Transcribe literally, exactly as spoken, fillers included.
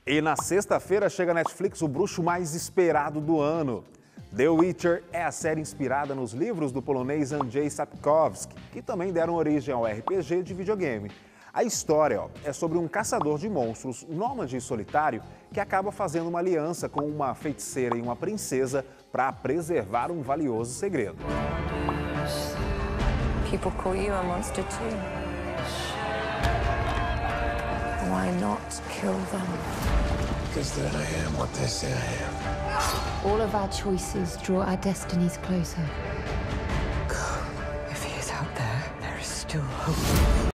E na sexta-feira chega à Netflix o bruxo mais esperado do ano. The Witcher é a série inspirada nos livros do polonês Andrzej Sapkowski, que também deram origem ao R P G de videogame. A história ó, é sobre um caçador de monstros, nômade e solitário, que acaba fazendo uma aliança com uma feiticeira e uma princesa para preservar um valioso segredo. People call you a monster too. Why not kill them? Because then I am what they say I am. All of our choices draw our destinies closer. If he is out there, there is still hope.